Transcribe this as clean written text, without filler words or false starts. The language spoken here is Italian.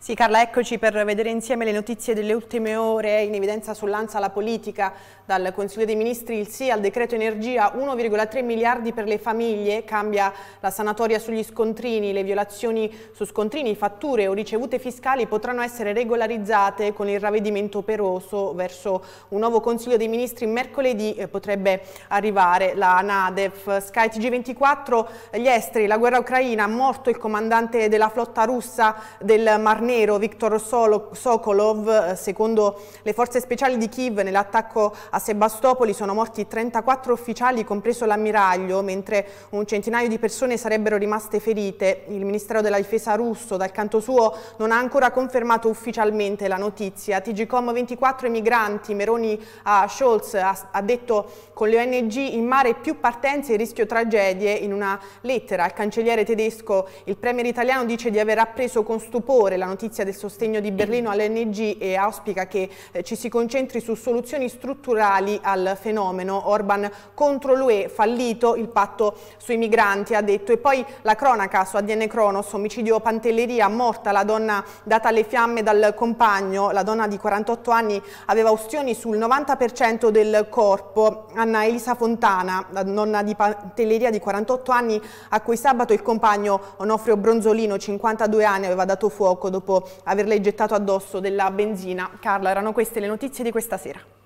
Sì, Carla, eccoci per vedere insieme le notizie delle ultime ore. In evidenza sull'Ansa la politica, dal Consiglio dei Ministri il sì al decreto energia, 1,3 miliardi per le famiglie, cambia la sanatoria sugli scontrini, le violazioni su scontrini, fatture o ricevute fiscali potranno essere regolarizzate con il ravvedimento operoso. Verso un nuovo Consiglio dei Ministri mercoledì potrebbe arrivare la NADEF. Sky TG24, gli esteri, la guerra ucraina, morto il comandante della flotta russa del Mar Nero, Viktor Sokolov. Secondo le forze speciali di Kiev, nell'attacco a Sebastopoli sono morti 34 ufficiali, compreso l'ammiraglio, mentre un centinaio di persone sarebbero rimaste ferite. Il Ministero della Difesa russo, dal canto suo, non ha ancora confermato ufficialmente la notizia. TGcom 24, i migranti, Meloni a Scholz ha detto: con le ONG in mare più partenze e rischio tragedie. In una lettera al cancelliere tedesco, il premier italiano dice di aver appreso con stupore la notizia del sostegno di Berlino all'ONG e auspica che ci si concentri su soluzioni strutturali al fenomeno. Orban contro l'UE, fallito il patto sui migranti, ha detto. E poi la cronaca su ADN Cronos, omicidio Pantelleria, morta la donna data alle fiamme dal compagno. La donna di 48 anni aveva ustioni sul 90% del corpo. Anna Elisa Fontana, la donna di Pantelleria di 48 anni, a cui sabato il compagno Onofrio Bronzolino, 52 anni, aveva dato fuoco dopo averle gettato addosso della benzina. Carla, erano queste le notizie di questa sera.